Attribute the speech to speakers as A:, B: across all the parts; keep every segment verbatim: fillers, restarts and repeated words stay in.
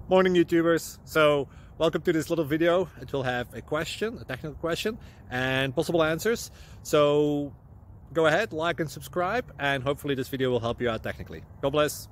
A: Morning YouTubers. So welcome to this little video. It will have a question, a technical question, and possible answers. So go ahead, like and subscribe, and hopefully this video will help you out technically. God bless.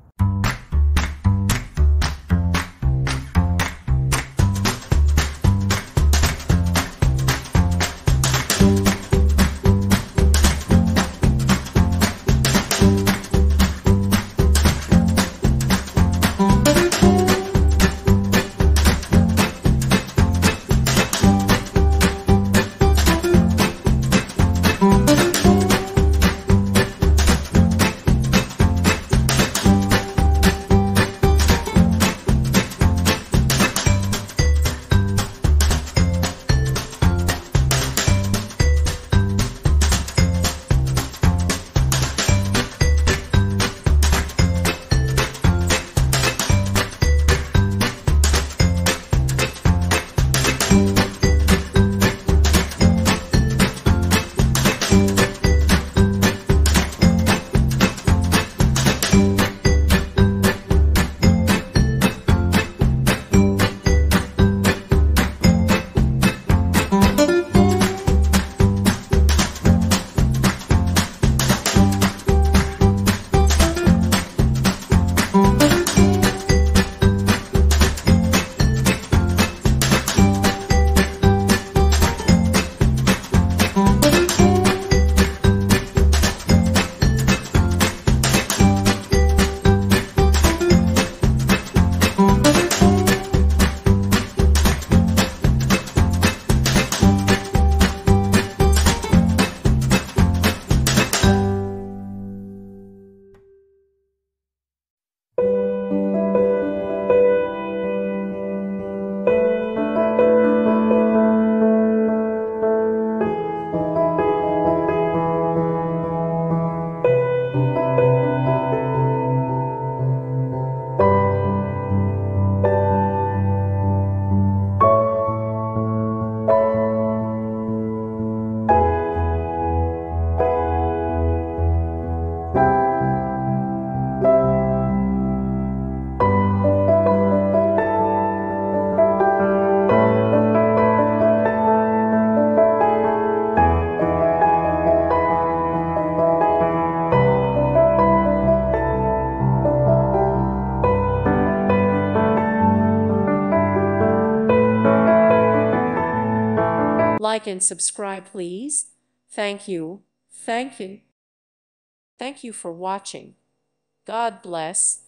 B: Like and subscribe, please. Thank you. Thank you. Thank you for watching. God bless.